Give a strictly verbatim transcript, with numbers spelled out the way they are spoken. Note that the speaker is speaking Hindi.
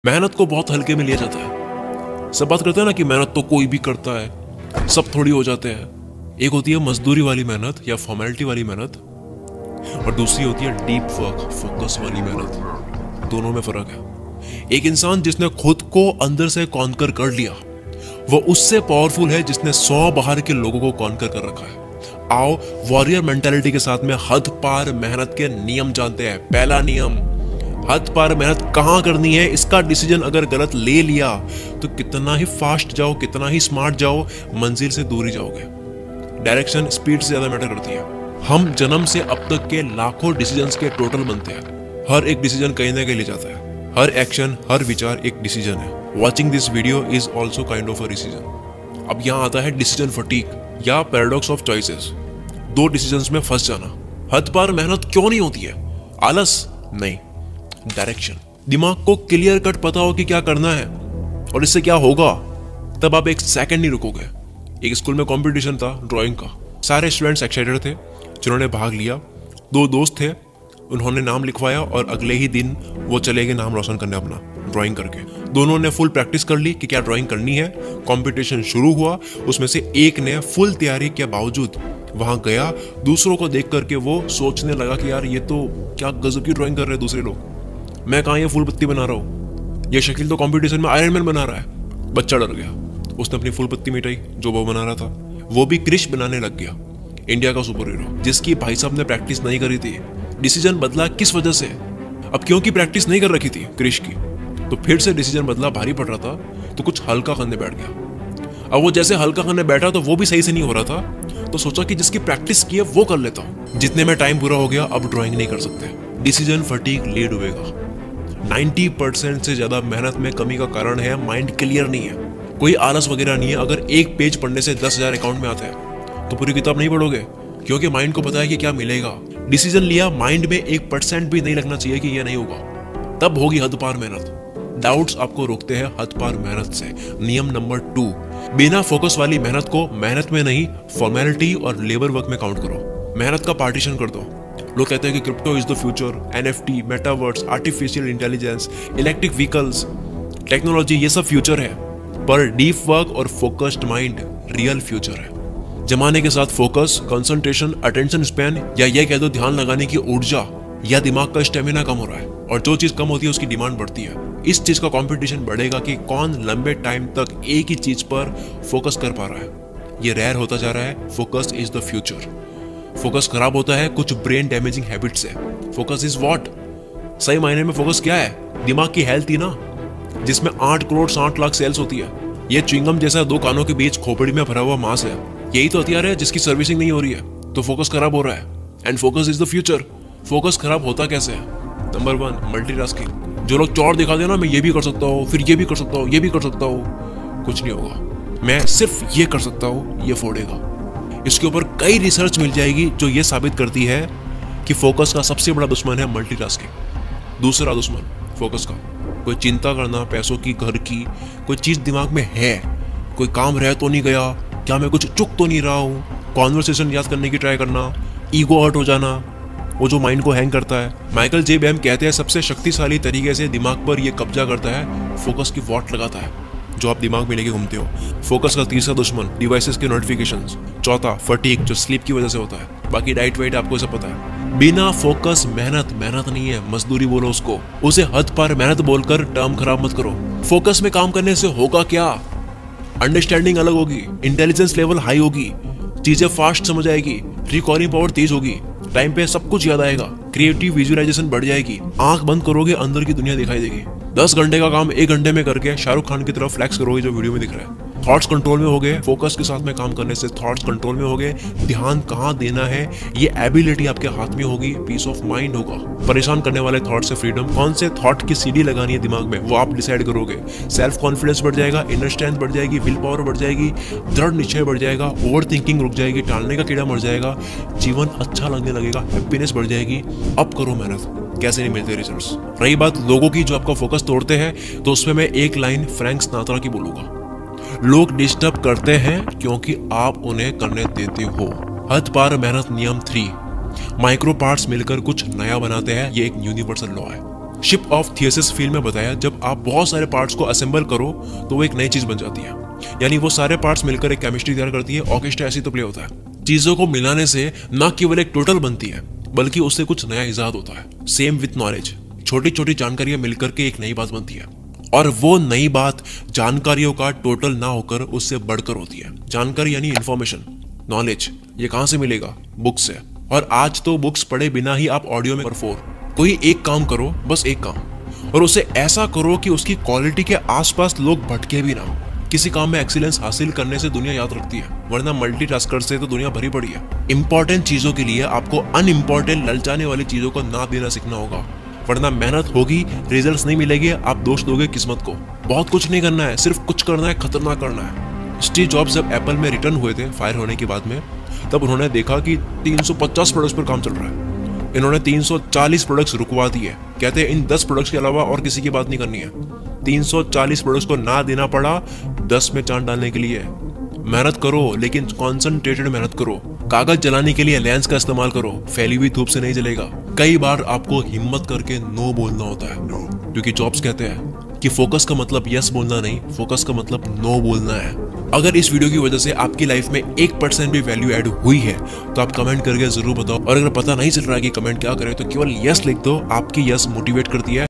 मेहनत को बहुत हल्के में लिया जाता है। सब बात करते हैं ना कि मेहनत तो कोई भी करता है, सब थोड़ी हो जाते हैं। एक होती है मजदूरी वाली मेहनत या फॉर्मेलिटी वाली मेहनत, और दूसरी होती है डीप वर्क, फोकस वाली मेहनत। दोनों में फर्क है। एक इंसान जिसने खुद को अंदर से कॉन्कर कर लिया, वो उससे पावरफुल है जिसने सौ बाहर के लोगों को कॉन्कर कर रखा है। आओ वॉरियर मेंटालिटी के साथ में हद पार मेहनत के नियम जानते हैं। पहला नियम, हद पार मेहनत कहाँ करनी है, इसका डिसीजन अगर गलत ले लिया तो कितना ही फास्ट जाओ, कितना ही स्मार्ट जाओ, मंजिल से दूर ही जाओगे। डायरेक्शन स्पीड से ज्यादा मैटर करती है। हम जन्म से अब तक के लाखों डिसीजंस के टोटल बनते हैं। हर एक डिसीजन कहीं ना कहीं ले जाता है। हर एक्शन, हर विचार एक डिसीजन है। Watching this video is also kind of a decision. अब यहाँ आता है डिसीजन फटीक या पैराडॉक्स ऑफ चॉइसेस। दो डिसीजंस में फंस जाना। हद पार मेहनत क्यों नहीं होती है? आलस नहीं, डायरेक्शन। दिमाग को क्लियर कट पता हो कि क्या करना है और इससे क्या होगा, तब आप एक सेकंड नहीं रुकोगे। एक स्कूल में कंपटीशन था ड्राइंग का। सारे स्टूडेंट्स एक्साइटेड थे जिन्होंने भाग लिया। दो दोस्त थे, उन्होंने नाम लिखवाया और अगले ही दिन वो चले गए नाम रोशन करने अपना ड्राइंग करके। दोनों ने फुल प्रैक्टिस कर ली कि क्या ड्राइंग करनी है। कंपटीशन शुरू हुआ। उसमें से एक ने फुल तैयारी के बावजूद वहां गया। दूसरों को देख करके वो सोचने लगा कि यार ये तो क्या गजब की ड्राइंग कर रहे हैं दूसरे लोग, मैं कहाँ ये फूल पत्ती बना रहा हूँ, ये शकील तो कंपटीशन में आयरन मैन बना रहा है। बच्चा डर गया, उसने अपनी फूल पत्ती मिटाई जो वो बना रहा था। वो भी क्रिश बनाने लग गया, इंडिया का सुपर हीरो, जिसकी भाई साहब ने प्रैक्टिस नहीं करी थी। डिसीजन बदला किस वजह से? अब क्योंकि प्रैक्टिस नहीं कर रखी थी क्रिश की, तो फिर से डिसीजन बदला। भारी पड़ रहा था तो कुछ हल्का करने बैठ गया। अब वो जैसे हल्का करने बैठा तो वो भी सही से नहीं हो रहा था, तो सोचा कि जिसकी प्रैक्टिस की है वो कर लेता हूँ। जितने में टाइम पूरा हो गया, अब ड्राइंग नहीं कर सकते। डिसीजन फटीक लीड हुएगा। नब्बे परसेंट से ज्यादा मेहनत में कमी का कारण है माइंड क्लियर नहीं है। कोई आलस वगैरह नहीं है। अगर एक पेज पढ़ने से दस हजार अकाउंट में आता है तो पूरी किताब नहीं पढ़ोगे, क्योंकि माइंड को पता है कि क्या मिलेगा। डिसीजन लिया, माइंड में एक परसेंट भी नहीं लगना चाहिए कि ये नहीं होगा, तब होगी हद पार मेहनत। डाउट्स आपको रोकते हैं हद पार मेहनत से। नियम नंबर टू, बिना फोकस वाली मेहनत को मेहनत में नहीं, फॉर्मेलिटी और लेबर वर्क में काउंट करो। मेहनत का पार्टीशन कर दो। लोग कहते हैं कि crypto is the future, NFT, metaverse, artificial intelligence, electric vehicles, technology, ये सब फ्यूचर है, पर डीप वर्क और फोकस्ड माइंड रियल फ्यूचर है। जमाने के साथ फोकस, कंसंट्रेशन, अटेंशन स्पैन, या ये कह दो ध्यान लगाने की ऊर्जा या दिमाग का स्टेमिना कम हो रहा है, और जो चीज कम होती है उसकी डिमांड बढ़ती है। इस चीज का कंपटीशन बढ़ेगा कि कौन लंबे टाइम तक एक ही चीज पर फोकस कर पा रहा है। ये रेयर होता जा रहा है। Focus is the future. Focus खराब होता है कुछ ब्रेन डैमेजिंग हैबिट से। Focus is what? सही मायने में फोकस क्या है? दिमाग की हेल्थ ही ना, जिसमें आठ करोड़ साठ लाख सेल्स होती है। ये च्युइंगम जैसा दो कानों के बीच खोपड़ी में भरा हुआ मांस है। यही तो हथियार है जिसकी सर्विसिंग नहीं हो रही है, तो फोकस खराब हो रहा है। And focus is the future. Focus खराब होता कैसे है? Number one, multitasking. जो लोग चौड़ दिखा देना, मैं ये भी कर सकता हूँ, फिर ये भी कर सकता हूँ, ये भी कर सकता हूँ, कुछ नहीं होगा। मैं सिर्फ ये कर सकता हूँ, ये फोड़ेगा। इसके ऊपर कई रिसर्च मिल जाएगी जो ये साबित करती है कि फोकस का सबसे बड़ा दुश्मन है मल्टीटास्किंग। दूसरा दुश्मन फोकस का, कोई चिंता करना पैसों की, घर की, कोई चीज दिमाग में है, कोई काम रह तो नहीं गया, क्या मैं कुछ चुक तो नहीं रहा हूँ, कॉन्वर्सेशन याद करने की ट्राई करना, ईगो हर्ट हो जाना, वो जो माइंड को हैंग करता है। माइकल जे बैम कहते हैं सबसे शक्तिशाली तरीके से दिमाग पर यह कब्जा करता है, फोकस की वॉट लगाता है जो आप दिमाग में लेके घूमते हो। फोकस का तीसरा दुश्मन डिवाइसेस के नोटिफिकेशंस। चौथा फटीग, जो स्लीप की वजह से होता है। बाकी डाइट वाइट आपको सब पता है। बिना फोकस मेहनत मेहनत नहीं है, मजदूरी बोलो उसको। उसे हद पार मेहनत बोलकर टर्म खराब मत करो। फोकस में काम करने से होगा क्या? अंडरस्टैंडिंग अलग होगी, इंटेलिजेंस लेवल हाई होगी, चीजें फास्ट समझ आएगी, रिकॉलिंग पावर तेज होगी, टाइम पे सब कुछ याद आएगा, क्रिएटिव विजुअलाइजेशन बढ़ जाएगी, आंख बंद करोगे अंदर की दुनिया दिखाई देगी। दस घंटे का काम एक घंटे में करके शाहरुख खान की तरफ फ्लैक्स करोगे जो वीडियो में दिख रहा है। थॉट्स कंट्रोल में हो गए। फोकस के साथ में काम करने से थॉट्स कंट्रोल में हो गए। ध्यान कहाँ देना है ये एबिलिटी आपके हाथ में होगी। पीस ऑफ माइंड होगा। परेशान करने वाले थॉट से फ्रीडम। कौन से थॉट की सीडी लगानी है दिमाग में वो आप डिसाइड करोगे। सेल्फ कॉन्फिडेंस बढ़ जाएगा, इनर स्ट्रेंथ बढ़ जाएगी, विल पावर बढ़ जाएगी, दृढ़ निश्चय बढ़ जाएगा, ओवर थिंकिंग रुक जाएगी, टालने का कीड़ा मर जाएगा, जीवन अच्छा लगने लगेगा, हैप्पीनेस बढ़ जाएगी। अब करो मेहनत, कैसे नहीं मिलते रिजल्ट्स। रही बात लोगों की जो आपका फोकस तोड़ते हैं, तो उसमें मैं एक लाइन फ्रैंक सिनात्रा की बोलूंगा, लोग डिस्टर्ब करते हैं क्योंकि आप उन्हें करने देते हो। हद पार मेहनत नियम थ्री, माइक्रो पार्ट्स मिलकर कुछ नया बनाते हैं। ये एक यूनिवर्सल लॉ है। शिप ऑफ थियसिस फील्ड में बताया, जब आप बहुत सारे पार्ट्स को असेंबल करो तो वो एक नई चीज बन जाती है। यानी वो सारे पार्ट्स मिलकर एक केमिस्ट्री तैयार करती है। ऑर्केस्ट्रा ऐसी तो प्ले होता है। चीजों को मिलाने से न केवल एक टोटल बनती है बल्कि उससे कुछ नया इजाद होता है। सेम विथ नॉलेज, छोटी छोटी जानकारियां मिलकर के एक नई बात बनती है और वो नई बात जानकारियों का टोटल ना होकर उससे बढ़कर होती है। जानकारी यानी इंफॉर्मेशन, नॉलेज, ये कहां से मिलेगा? बुक से। और आज तो बुक्स पढ़े बिना ही आप ऑडियो में परफोर कोई एक काम करो, बस एक काम, और उसे ऐसा करो कि उसकी क्वालिटी के आसपास लोग भटके भी ना। किसी काम में एक्सीलेंस हासिल करने से दुनिया याद रखती है, वरना मल्टीटास्कर से तो दुनिया भरी पड़ी है। इंपॉर्टेंट चीजों के लिए आपको अनइंपॉर्टेंट ललचाने वाली चीजों को ना देना सीखना होगा, वरना मेहनत होगी, रिजल्ट्स नहीं मिलेंगे, आप दोष दोगे किस्मत को। बहुत कुछ नहीं करना है, सिर्फ कुछ करना है, खतरनाक करना है। स्टीव जॉब्स जब एप्पल में रिटर्न हुए थे फायर होने के बाद में, तब उन्होंने देखा कि तीन सौ पचास प्रोडक्ट्स पर काम चल रहा है। इन्होंने तीन सौ चालीस प्रोडक्ट्स रुकवा दिए। कहते हैं इन दस प्रोडक्ट्स के अलावा और किसी की बात नहीं करनी है। तीन सौ चालीस प्रोडक्ट्स को ना देना पड़ा दस में चांद डालने के लिए। मेहनत करो, लेकिन कॉन्सेंट्रेटेड मेहनत करो। कागज जलाने के लिए लेंस का इस्तेमाल करो, फैली हुई धूप से नहीं जलेगा। कई बार आपको हिम्मत करके नो बोलना होता है, क्योंकि जॉब्स कहते हैं कि फोकस का मतलब यस बोलना नहीं, फोकस का मतलब नो बोलना है। अगर इस वीडियो की वजह से आपकी लाइफ में एक परसेंट भी वैल्यू ऐड हुई है तो आप कमेंट करके जरूर बताओ। और अगर पता नहीं चल रहा है कि कमेंट क्या करें तो केवल यस लिख दो, आपकी यस मोटिवेट करती है।